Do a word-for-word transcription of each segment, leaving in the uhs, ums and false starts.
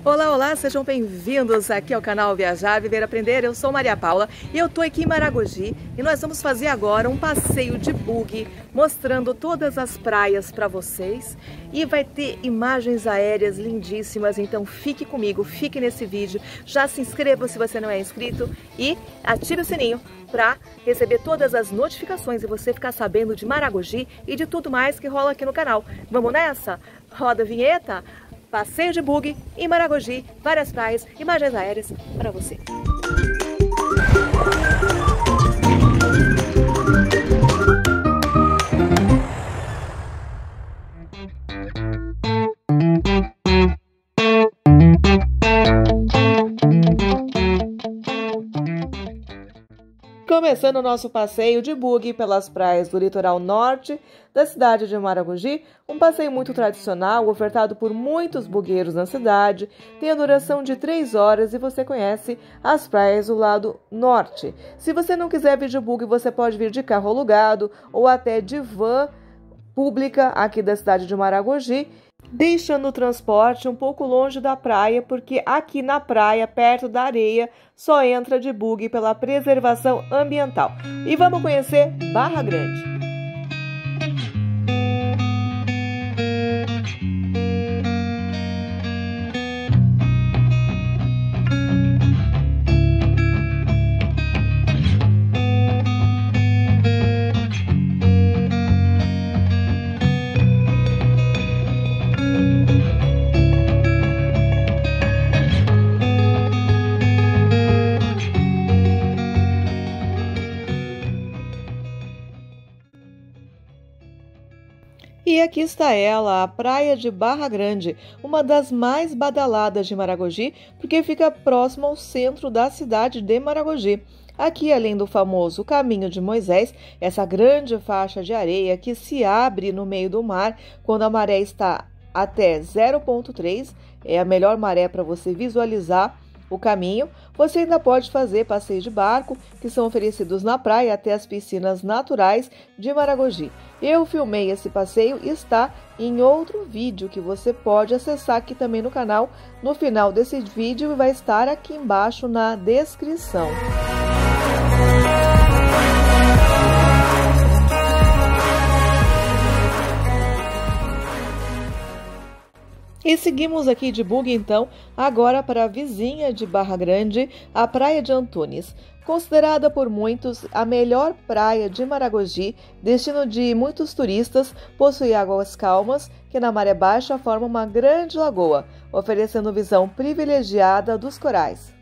Olá, olá, sejam bem-vindos aqui ao canal Viajar, Viver, Aprender. Eu sou Maria Paula e eu tô aqui em Maragogi e nós vamos fazer agora um passeio de buggy mostrando todas as praias para vocês e vai ter imagens aéreas lindíssimas, então fique comigo, fique nesse vídeo, já se inscreva se você não é inscrito e ative o sininho para receber todas as notificações e você ficar sabendo de Maragogi e de tudo mais que rola aqui no canal. Vamos nessa? Roda a vinheta! Passeio de buggy em Maragogi, várias praias, imagens aéreas para você. Começando o nosso passeio de buggy pelas praias do litoral norte da cidade de Maragogi, um passeio muito tradicional, ofertado por muitos bugueiros na cidade, tem a duração de três horas e você conhece as praias do lado norte. Se você não quiser vir de buggy, você pode vir de carro alugado ou até de van pública aqui da cidade de Maragogi, deixando o transporte um pouco longe da praia, porque aqui na praia, perto da areia, só entra de buggy pela preservação ambiental. E vamos conhecer Barra Grande. E aqui está ela, a praia de Barra Grande, uma das mais badaladas de Maragogi, porque fica próximo ao centro da cidade de Maragogi. Aqui, além do famoso Caminho de Moisés, essa grande faixa de areia que se abre no meio do mar quando a maré está até zero ponto três, é a melhor maré para você visualizar o caminho. Você ainda pode fazer passeios de barco, que são oferecidos na praia até as piscinas naturais de Maragogi. Eu filmei esse passeio e está em outro vídeo que você pode acessar aqui também no canal. No final desse vídeo vai estar aqui embaixo na descrição. E seguimos aqui de buggy, então, agora para a vizinha de Barra Grande, a Praia de Antunes. Considerada por muitos a melhor praia de Maragogi, destino de muitos turistas, possui águas calmas que na maré baixa formam uma grande lagoa, oferecendo visão privilegiada dos corais.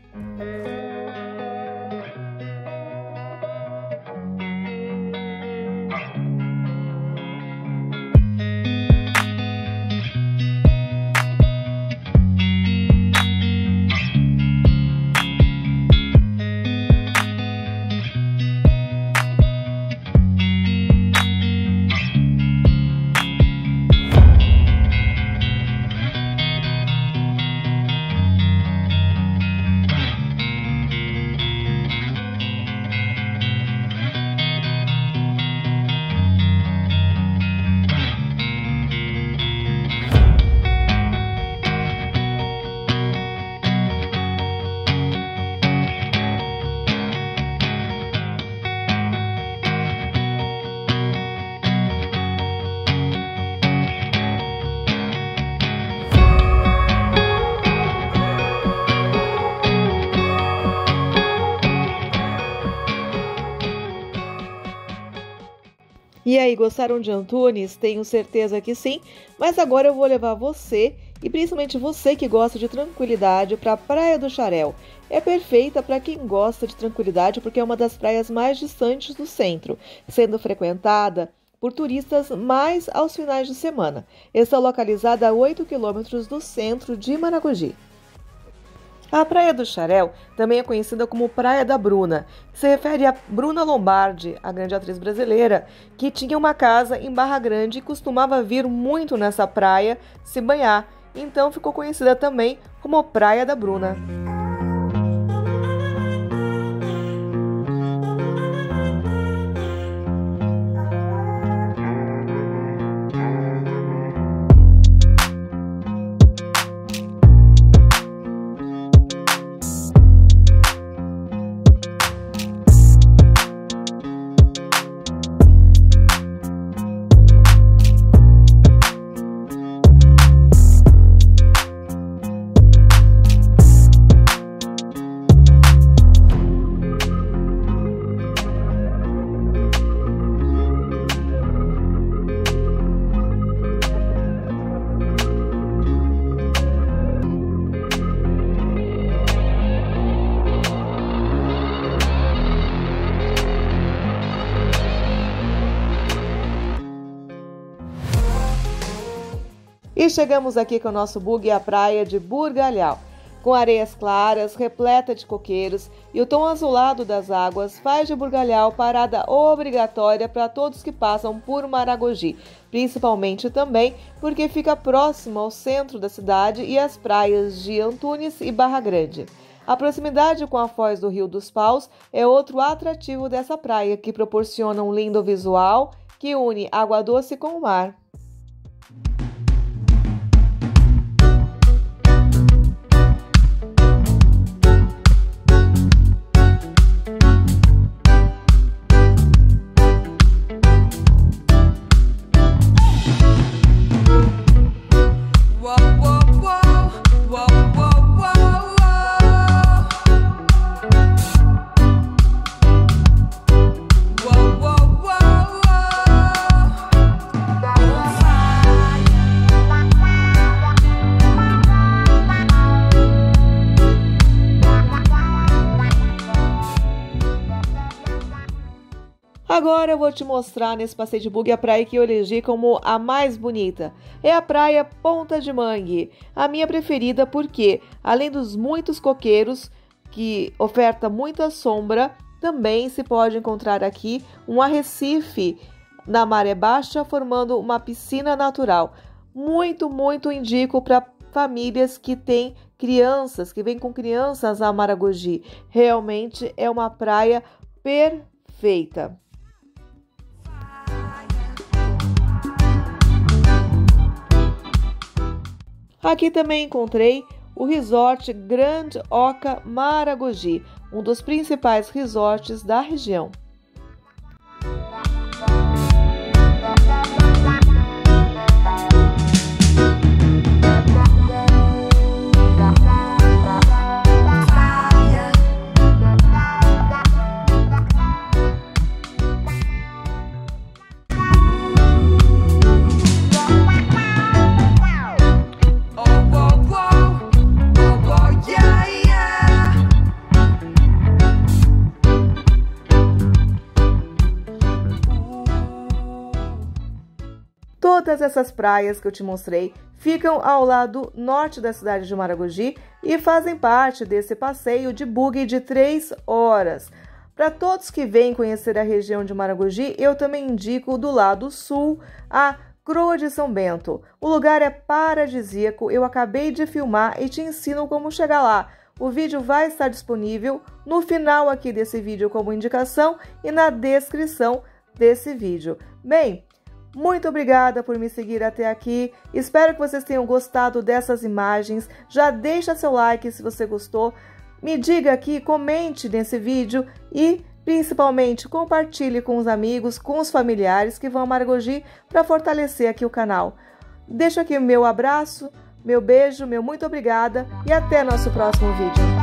E aí, gostaram de Antunes? Tenho certeza que sim, mas agora eu vou levar você, e principalmente você que gosta de tranquilidade, para a Praia do Xarel. É perfeita para quem gosta de tranquilidade porque é uma das praias mais distantes do centro, sendo frequentada por turistas mais aos finais de semana. Está localizada a oito quilômetros do centro de Maragogi. A Praia do Xarel também é conhecida como Praia da Bruna, que se refere a Bruna Lombardi, a grande atriz brasileira, que tinha uma casa em Barra Grande e costumava vir muito nessa praia se banhar, então ficou conhecida também como Praia da Bruna. E chegamos aqui com o nosso bug à praia de Burgalhau, com areias claras, repleta de coqueiros, e o tom azulado das águas faz de Burgalhau parada obrigatória para todos que passam por Maragogi, principalmente também porque fica próximo ao centro da cidade e às praias de Antunes e Barra Grande. A proximidade com a Foz do Rio dos Paus é outro atrativo dessa praia, que proporciona um lindo visual que une água doce com o mar. Agora eu vou te mostrar nesse passeio de bug a praia que eu elegi como a mais bonita. É a praia Ponta de Mangue, a minha preferida porque, além dos muitos coqueiros, que oferta muita sombra, também se pode encontrar aqui um arrecife na maré baixa, formando uma piscina natural. Muito, muito indico para famílias que têm crianças, que vêm com crianças a Maragogi. Realmente é uma praia perfeita. Aqui também encontrei o Resort Grand Oca Maragogi, um dos principais resorts da região. Todas essas praias que eu te mostrei ficam ao lado norte da cidade de Maragogi e fazem parte desse passeio de buggy de três horas. Para todos que vêm conhecer a região de Maragogi, eu também indico do lado sul a Croa de São Bento. O lugar é paradisíaco, eu acabei de filmar e te ensino como chegar lá. O vídeo vai estar disponível no final aqui desse vídeo como indicação e na descrição desse vídeo. Bem, muito obrigada por me seguir até aqui, espero que vocês tenham gostado dessas imagens, já deixa seu like se você gostou, me diga aqui, comente nesse vídeo e principalmente compartilhe com os amigos, com os familiares que vão a Maragogi para fortalecer aqui o canal. Deixo aqui o meu abraço, meu beijo, meu muito obrigada e até nosso próximo vídeo.